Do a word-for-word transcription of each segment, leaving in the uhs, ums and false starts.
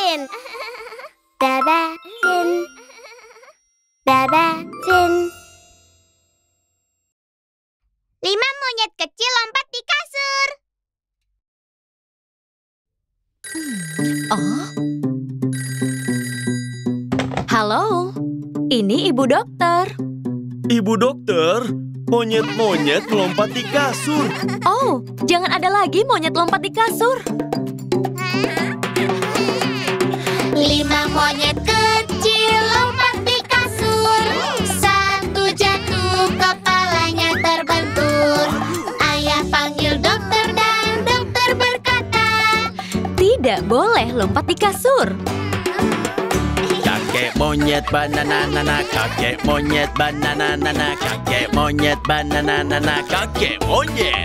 Jin. Baba Jin. Baba Jin. Lima monyet kecil lompat di kasur. Oh. Halo, ini Ibu Dokter. Ibu Dokter, monyet-monyet melompat di kasur. Oh, jangan ada lagi monyet lompat di kasur. Lima monyet kecil lompat di kasur. Satu jatuh, kepalanya terbentur. Ayah panggil dokter dan dokter berkata, Tidak boleh lompat di kasur. Kakek monyet banana nana, kakek monyet banana nana, kakek monyet banana nana, kakek monyet.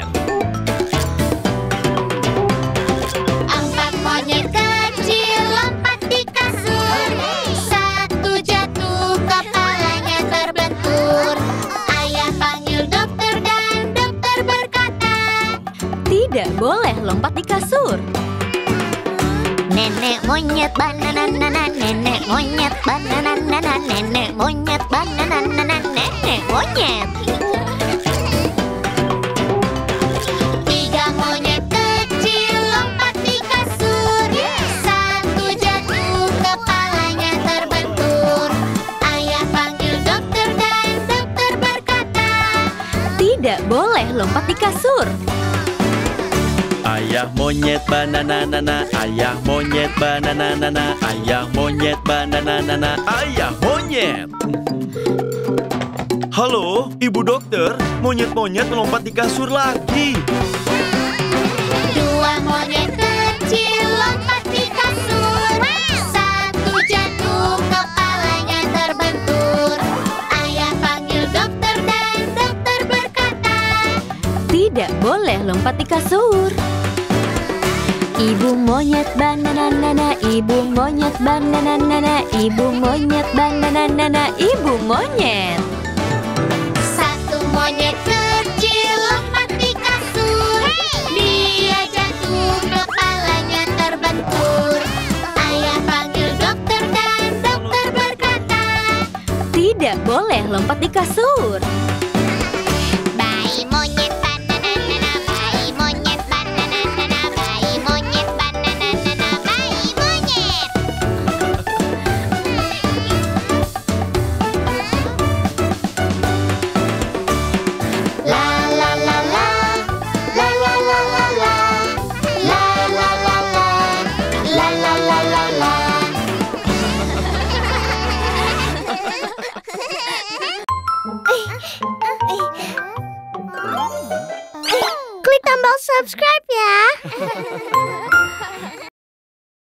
Empat monyet kecil lompat di kasur. Satu jatuh, kepalanya terbentur. Ayah panggil dokter dan dokter berkata, Tidak boleh lompat di kasur. Nenek monyet banana nana, nenek monyet banana nana, nenek monyet banana nana, nenek monyet. Tiga monyet kecil lompat di kasur. Satu jatuh, kepalanya terbentur. Ayah panggil dokter dan dokter berkata, Tidak boleh lompat di kasur. Ayah monyet banana nana, ayah monyet banana nana, ayah monyet banana nana, ayah monyet. Halo, Ibu Dokter, monyet-monyet melompat di kasur lagi. Dua monyet kecil lompat di kasur. Satu jatuh, kepalanya terbentur. Ayah panggil dokter dan dokter berkata, Tidak boleh lompat di kasur. Ibu monyet banana nana, ibu monyet banana nana, ibu monyet banana nana, ibu monyet. Satu monyet kecil lompat di kasur. Dia jatuh, kepalanya terbentur. Ayah panggil dokter dan dokter berkata, Tidak boleh lompat di kasur. Bayi monyet banana nana, bayi monyet banana nana, bayi monyet banana nana, bayi monyet. La la la la, la la la la la, la la la la, la la la la la. Klik tombol subscribe ya.